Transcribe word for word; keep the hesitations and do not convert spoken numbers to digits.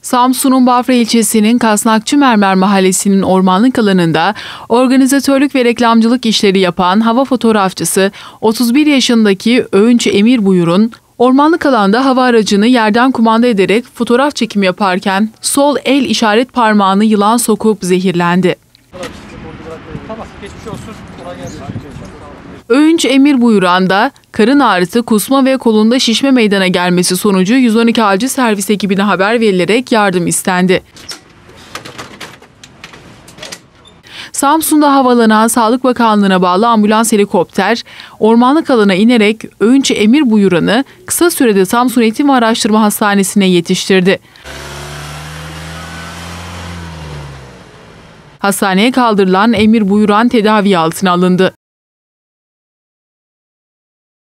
Samsun'un Bafra ilçesinin Kasnakçımermer mahallesinin ormanlık alanında organizatörlük ve reklamcılık işleri yapan hava fotoğrafçısı otuz bir yaşındaki Öğünç Emir Buyur'un ormanlık alanda hava aracını yerden kumanda ederek fotoğraf çekimi yaparken sol el işaret parmağını yılan sokup zehirlendi. Tamam, geçmiş olsun. Kolay gelsin. Öğünç Emir Buyuran da karın ağrısı, kusma ve kolunda şişme meydana gelmesi sonucu yüz on iki acil servis ekibine haber verilerek yardım istendi. Samsun'da havalanan Sağlık Bakanlığı'na bağlı ambulans helikopter, ormanlık alana inerek Öğünç Emir Buyuran'ı kısa sürede Samsun Eğitim ve Araştırma Hastanesi'ne yetiştirdi. Hastaneye kaldırılan Emir Buyuran tedavi altına alındı.